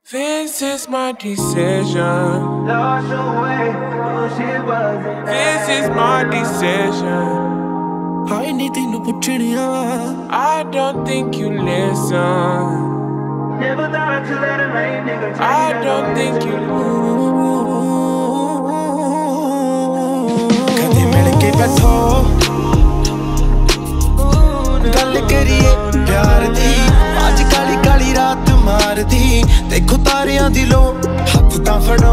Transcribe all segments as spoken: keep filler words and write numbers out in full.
This is my decision. Lost your way, this is my decision. I need to put you on. I don't think you listen. Never thought to let a rain nigga change. I don't think you कदे मिल के बैठो गल करिए प्यार दी आज काली काली रात मार दी देखो तारियां दिलो हाथ तां फड़ो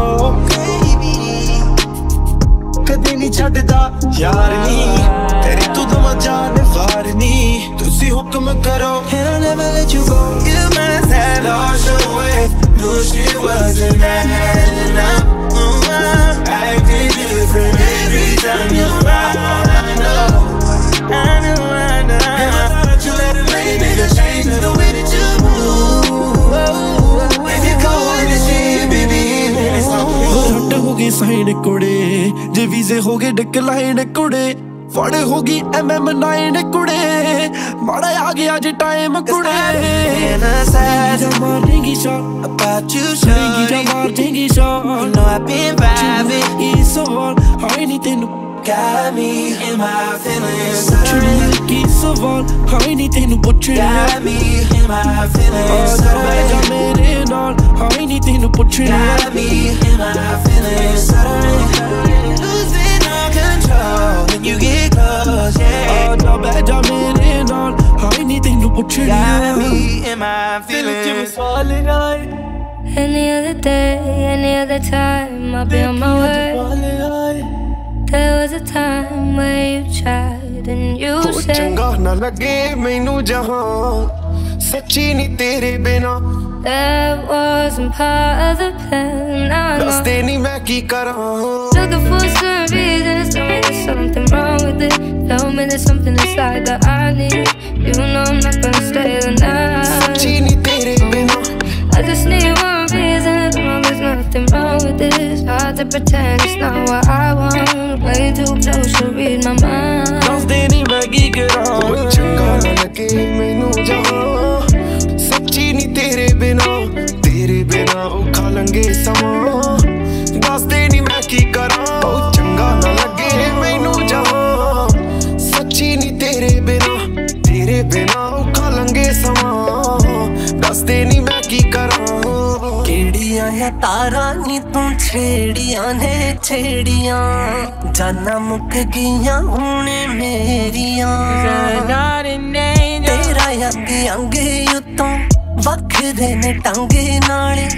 कदे नहीं छड्डदा यार नी तेरी तू तो जान वार नी तुसी हुक्म करो and I'll never let you go. You must have lost your way. Knew she wasn't that enough. Acting different every time you're around. I know, I know, I know. Never thought you let a lame nigga change the way that you move. If you go in the shit, baby, then it's on you. रट हो गए sign कुड़े जे वीज़े हो गए decline कुड़े फड़े होगी M M nine कुड़े मारा आ गया जे टाइम कुड़े मारेंगी शॉट about you shawty मारेंगी shot you know I've been vibing it's all I need to got me in my feelings की सवाल I need to put you got me in my feelings जा मेरे नाल I need to put you got me in my feelings losing all control when you get close, yeah. Oh, bad job in all. I need to put you got me in my feelings. Any other day, any other time, I'll be on my way. There was a time where you tried and you said चंगा ना लगे मैनू जहां सच्ची नहीं तेरे बिना that wasn't part of the plan. I know. रास्ते नहीं मैं की करा Looking for some reasons, tell me there's something wrong with it. Tell me there's something inside that I need. You know I'm not gonna stay the night. सच्ची नहीं तेरे बिना I just need one reason, no, there's nothing wrong with this. Hard to pretend it's not what I want. Way too close to read my mind. रास्ते नहीं मैं की करा चंगा ना लगे मैनू जहां सच्ची नहीं तेरे बिना तेरे बिना औखा लंघे समा रास्ते नहीं मैं की करा चंगा ना लगे मैनू जहां सच्ची नहीं तेरे बिना तेरे बिना औखा लंघे समा रास्ते नहीं मैं की करा केड़ियां है तारा नी तू छेड़ियां ने छेड़ियां जाना मुक गईयां हुणे मेरियां तेरा अंग अंग उतों वखदे ने टांगे नाले